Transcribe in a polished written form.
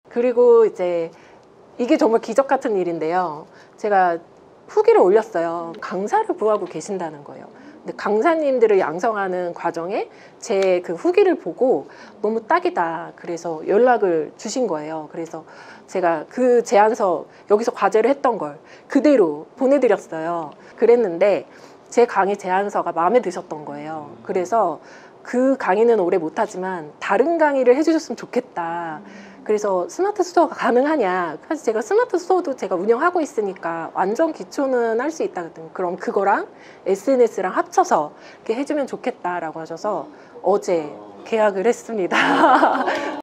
그리고 이제 이게 정말 기적 같은 일인데요. 제가 후기를 올렸어요. 강사를 구하고 계신다는 거예요. 근데 강사님들을 양성하는 과정에 제 그 후기를 보고 너무 딱이다. 그래서 연락을 주신 거예요. 그래서 제가 그 제안서 여기서 과제를 했던 걸 그대로 보내드렸어요. 그랬는데 제 강의 제안서가 마음에 드셨던 거예요. 그래서 그 강의는 오래 못하지만 다른 강의를 해주셨으면 좋겠다. 그래서 스마트 수도가 가능하냐. 사실 제가 스마트 수도도 제가 운영하고 있으니까 완전 기초는 할 수 있다거든요. 그럼 그거랑 SNS랑 합쳐서 이렇게 해주면 좋겠다라고 하셔서 어제 계약을 했습니다.